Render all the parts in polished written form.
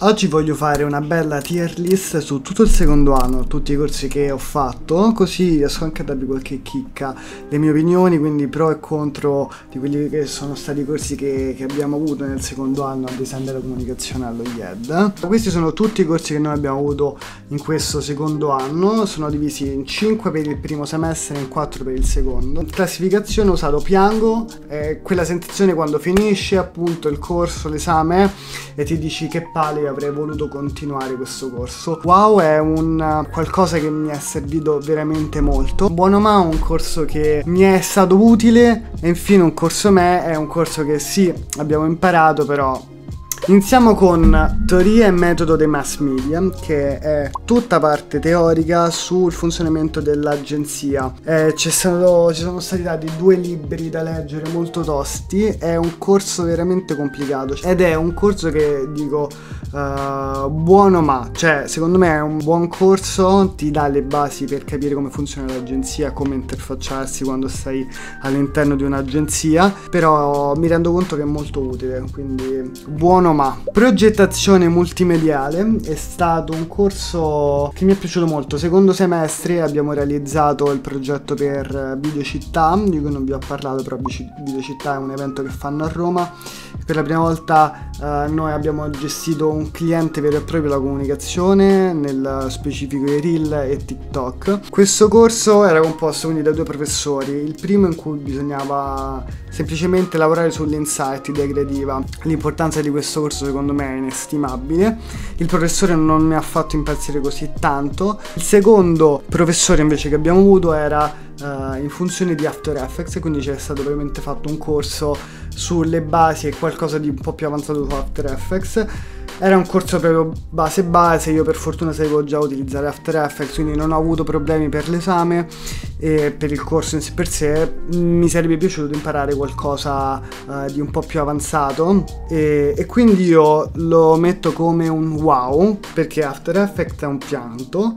Oggi voglio fare una bella tier list su tutto il secondo anno, tutti i corsi che ho fatto, così riesco anche a darvi qualche chicca, le mie opinioni, quindi pro e contro di quelli che sono stati i corsi che abbiamo avuto nel secondo anno a design della comunicazione allo IED. Questi sono tutti i corsi che noi abbiamo avuto in questo secondo anno, sono divisi in 5 per il primo semestre e in 4 per il secondo. In classificazione ho usato Piango, quella sensazione quando finisce appunto il corso, l'esame e ti dici che palle, avrei voluto continuare questo corso. Wow è un qualcosa che mi è servito veramente molto. Buono ma un corso che mi è stato utile, e infine un corso me è un corso che sì, abbiamo imparato, però iniziamo con teoria e metodo dei mass media, che è tutta parte teorica sul funzionamento dell'agenzia. Ci sono stati dati 2 libri da leggere molto tosti, è un corso veramente complicato ed è un corso che dico buono ma, cioè secondo me è un buon corso, ti dà le basi per capire come funziona l'agenzia, come interfacciarsi quando stai all'interno di un'agenzia, però mi rendo conto che è molto utile, quindi buono ma. Progettazione multimediale è stato un corso che mi è piaciuto molto. Secondo semestre abbiamo realizzato il progetto per Videocittà, di cui non vi ho parlato, però Videocittà è un evento che fanno a Roma. Per la prima volta noi abbiamo gestito un cliente vero e proprio la comunicazione, nel specifico i Reel e TikTok. Questo corso era composto quindi da 2 professori, il primo in cui bisognava semplicemente lavorare sull'insight, idea creativa. L'importanza di questo corso secondo me è inestimabile. Il professore non mi ha fatto impazzire così tanto. Il secondo professore invece che abbiamo avuto era in funzione di After Effects, quindi c'è stato veramente fatto un corso sulle basi e qualcosa di un po' più avanzato su After Effects. Era un corso proprio base, io per fortuna sapevo già utilizzare After Effects, quindi non ho avuto problemi per l'esame e per il corso in sé per sé. Mi sarebbe piaciuto imparare qualcosa di un po' più avanzato e quindi io lo metto come un wow, perché After Effects è un pianto,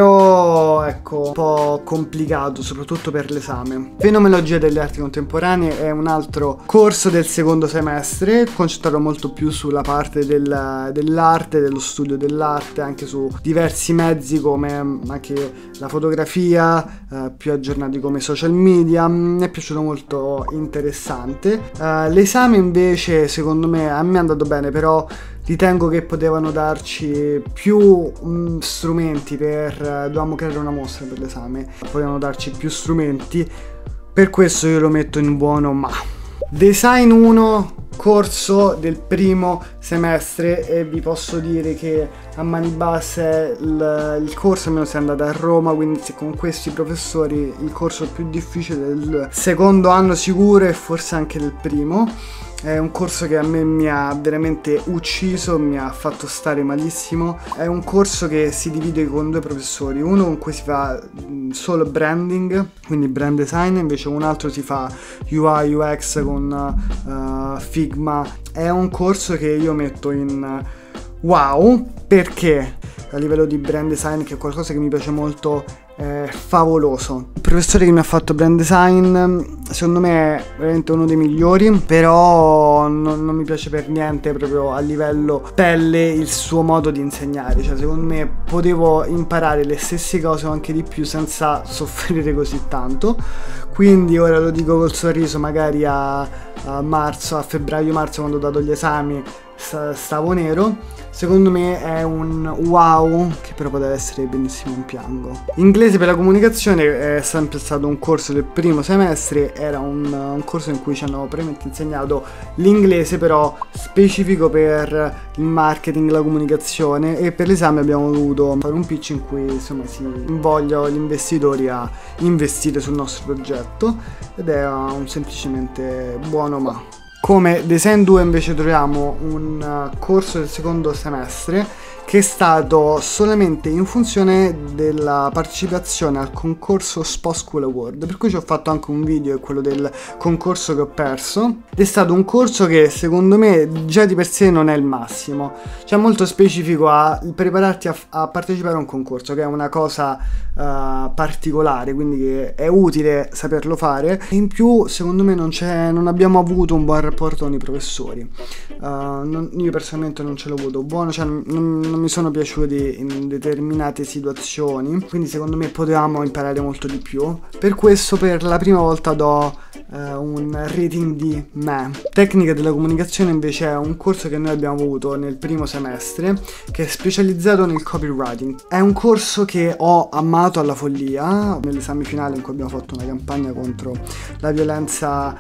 però ecco un po' complicato soprattutto per l'esame. Fenomenologia delle arti contemporanee è un altro corso del secondo semestre, concentrato molto più sulla parte dell'arte, dello studio dell'arte, anche su diversi mezzi come anche la fotografia, più aggiornati come social media. Mi è piaciuto, molto interessante. L'esame invece secondo me a me è andato bene, però ritengo che potevano darci più strumenti dovevamo creare una mostra per l'esame, potevano darci più strumenti, per questo io lo metto in buono ma. Design 1, corso del primo semestre, e vi posso dire che a mani basse il corso almeno se è andato a Roma, quindi con questi professori il corso più difficile del secondo anno sicuro e forse anche del primo. È un corso che a me mi ha veramente ucciso, mi ha fatto stare malissimo. È un corso che si divide con 2 professori, uno con cui si fa solo branding, quindi brand design, invece un altro si fa UI UX con Figma. È un corso che io metto in wow, perché a livello di brand design, che è qualcosa che mi piace molto, è favoloso. Il professore che mi ha fatto brand design secondo me è veramente uno dei migliori, però non mi piace per niente proprio a livello pelle il suo modo di insegnare, cioè secondo me potevo imparare le stesse cose o anche di più senza soffrire così tanto. Quindi ora lo dico col sorriso, magari a febbraio-marzo, quando ho dato gli esami stavo nero. Secondo me è un wow, che però poteva essere benissimo un piango. Inglese per la comunicazione è sempre stato un corso del primo semestre, era un corso in cui ci hanno praticamente insegnato l'inglese, però specifico per il marketing, la comunicazione, e per l'esame abbiamo dovuto fare un pitch in cui insomma si invoglia gli investitori a investire sul nostro progetto, ed è un semplicemente buono ma. Come Design 2 invece troviamo un corso del secondo semestre che è stato solamente in funzione della partecipazione al concorso Spo School Award, per cui ci ho fatto anche un video, è quello del concorso che ho perso. Ed è stato un corso che secondo me già di per sé non è il massimo, cioè molto specifico a prepararti a partecipare a un concorso, che è una cosa particolare, quindi che è utile saperlo fare. E in più secondo me non abbiamo avuto un buon rapporto con i professori. Io personalmente non ce l'ho avuto buono, cioè non mi sono piaciuti in determinate situazioni, quindi secondo me potevamo imparare molto di più. Per questo per la prima volta do un rating di me. Tecnica della comunicazione invece è un corso che noi abbiamo avuto nel primo semestre, che è specializzato nel copywriting. È un corso che ho amato alla follia. Nell'esame finale in cui abbiamo fatto una campagna contro la violenza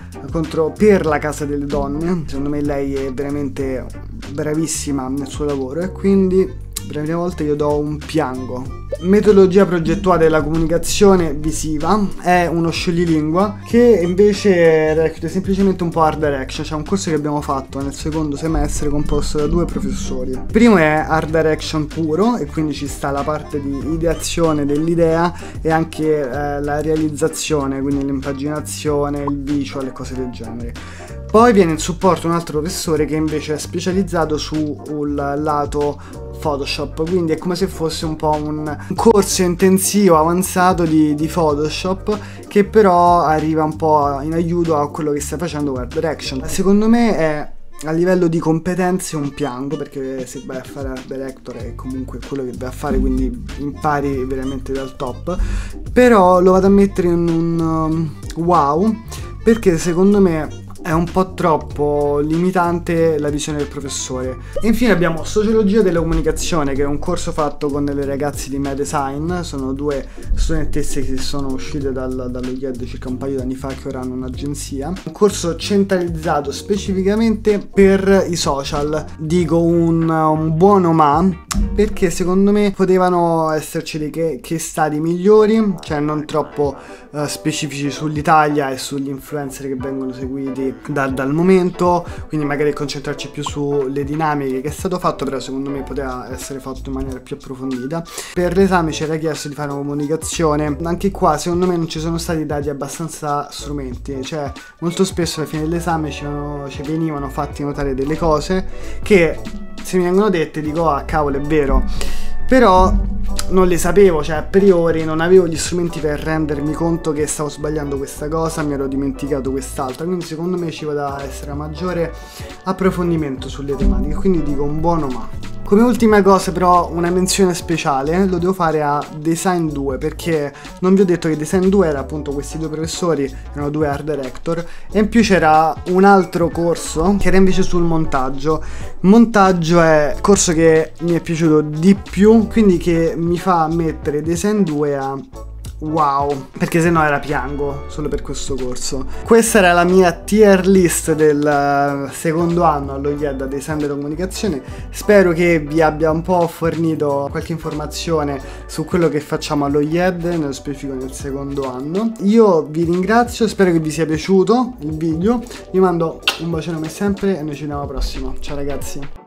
per la casa delle donne, secondo me lei è veramente bravissima nel suo lavoro e quindi per la prima volta io do un piango. Metodologia progettuale della comunicazione visiva è uno scioglilingua che invece racchiude semplicemente un po' art direction. C'è un corso che abbiamo fatto nel secondo semestre composto da 2 professori. Il primo è art direction puro e quindi ci sta la parte di ideazione dell'idea e anche la realizzazione, quindi l'impaginazione, il visual e cose del genere. Poi viene in supporto un altro professore che invece è specializzato sul lato Photoshop, quindi è come se fosse un po' un corso intensivo avanzato di Photoshop, che però arriva un po' in aiuto a quello che stai facendo con Art Direction. Secondo me è a livello di competenze un piango, perché se vai a fare Art Director è comunque quello che vai a fare, quindi impari veramente dal top, però lo vado a mettere in un wow, perché secondo me è un po' troppo limitante la visione del professore. E infine abbiamo Sociologia della comunicazione, che è un corso fatto con delle ragazze di Medesign. Sono 2 studentesse che sono uscite dallo IED circa un paio di anni fa, che ora hanno un'agenzia. Un corso centralizzato specificamente per i social. Dico un buono ma, perché secondo me potevano esserci dei case study migliori, cioè non troppo specifici sull'Italia e sugli influencer che vengono seguiti dal momento, quindi magari concentrarci più sulle dinamiche, che è stato fatto, però secondo me poteva essere fatto in maniera più approfondita. Per l'esame c'era chiesto di fare una comunicazione, anche qua secondo me non ci sono stati dati abbastanza strumenti, cioè molto spesso alla fine dell'esame ci venivano fatti notare delle cose che se mi vengono dette dico ah cavolo, è vero, però non le sapevo, cioè a priori non avevo gli strumenti per rendermi conto che stavo sbagliando questa cosa, mi ero dimenticato quest'altra, quindi secondo me ci vada a essere maggiore approfondimento sulle tematiche, quindi dico un buono ma. Come ultima cosa però una menzione speciale lo devo fare a Design 2, perché non vi ho detto che Design 2 era appunto questi 2 professori, erano 2 art director, e in più c'era un altro corso che era invece sul montaggio. Montaggio è il corso che mi è piaciuto di più, quindi che mi fa mettere Design 2 a wow, perché se no era piango solo per questo corso. Questa era la mia tier list del secondo anno allo IED a Design della comunicazione. Spero che vi abbia un po' fornito qualche informazione su quello che facciamo allo IED, nello specifico nel secondo anno. Io vi ringrazio, spero che vi sia piaciuto il video, vi mando un bacione come sempre e noi ci vediamo alla prossima. Ciao ragazzi.